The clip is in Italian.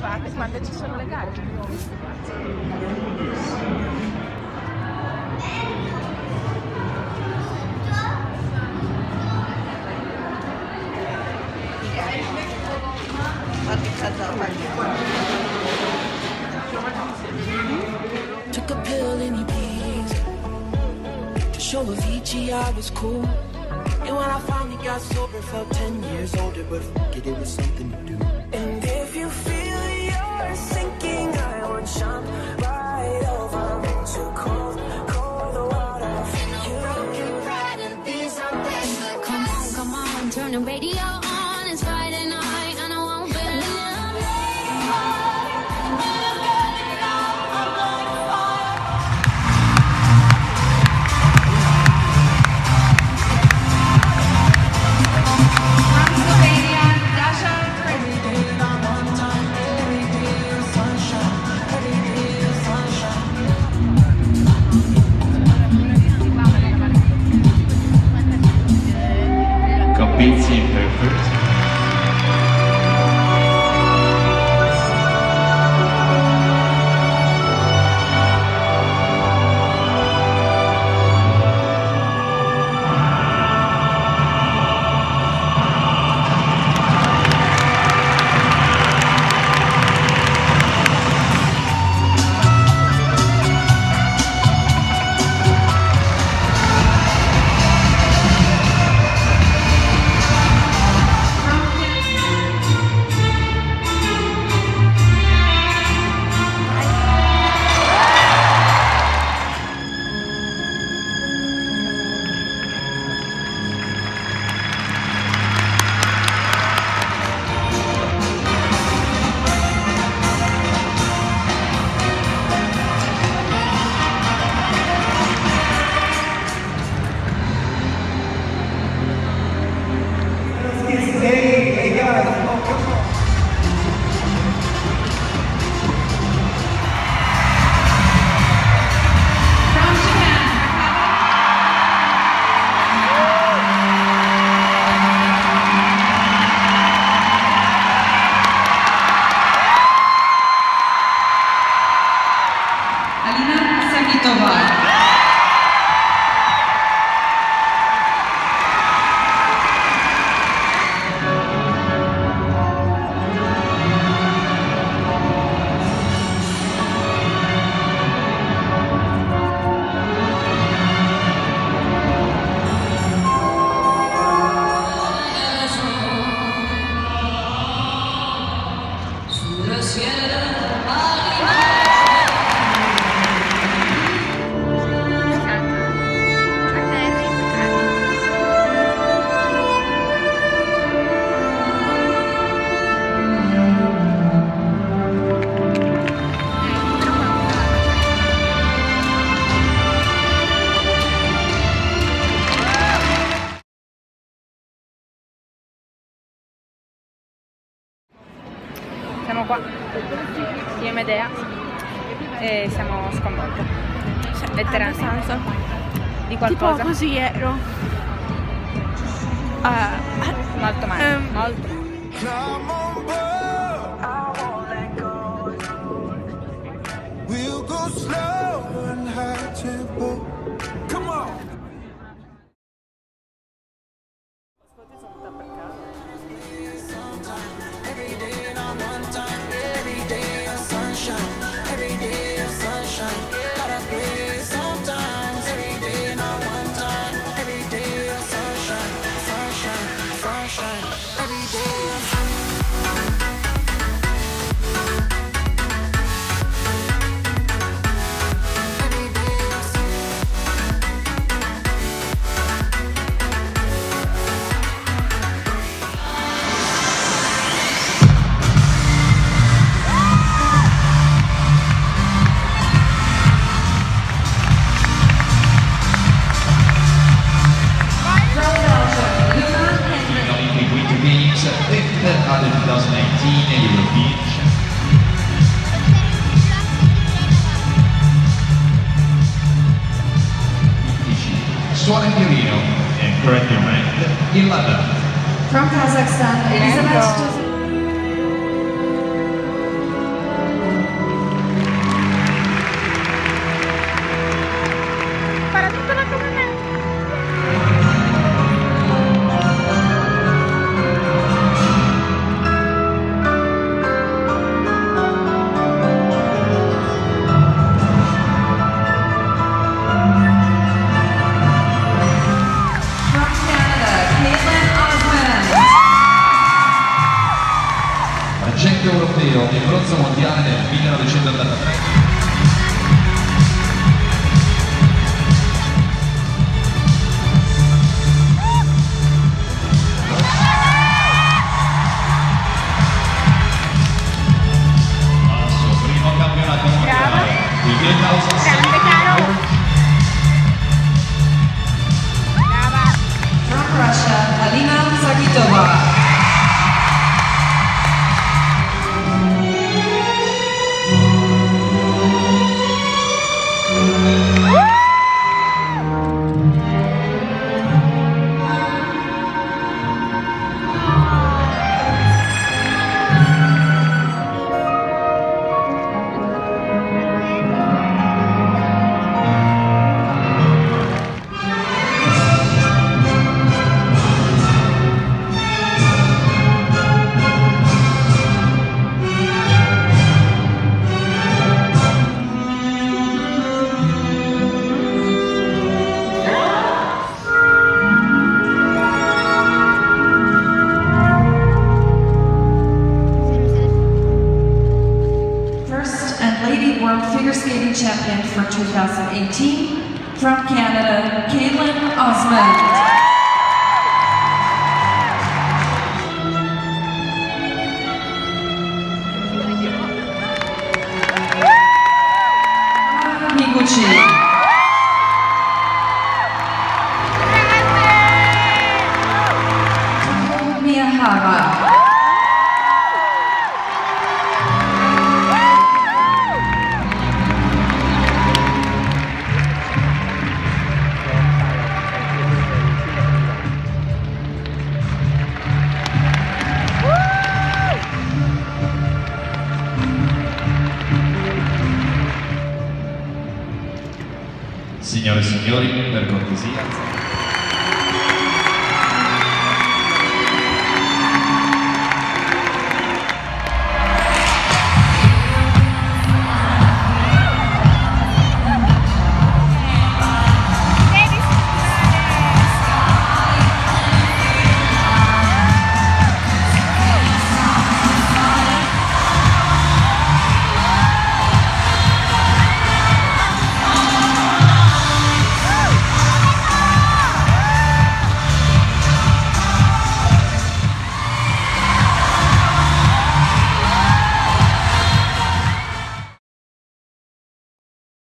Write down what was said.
fate quando ci sono le gare. Took a pill in Ibiza to show Avicii I was cool. And when I finally got sober, felt 10 years older, but forget it was something to do. And if you feel you're sinking, I will jump right over into cold, cold water for you. Broken pride and be something, but come on, turn the radio on. It's Friday night and I won't be alone. Pizzi perfect. Siamo qua, io e Medea, e siamo sconvolte, letteralmente, di qualcosa. Tipo così ero. Molto male, molto. Alle 2018 European Suona il violino and correct your mind in London. From Kazakhstan, Elizabeth. argento europeo e bronzo mondiale nel 1983. Grande caro. Brava. From Russia, Anitafigureskater. World Figure Skating Champion for 2018 from Canada, Caitlin Osmond. Signore e signori, per cortesia.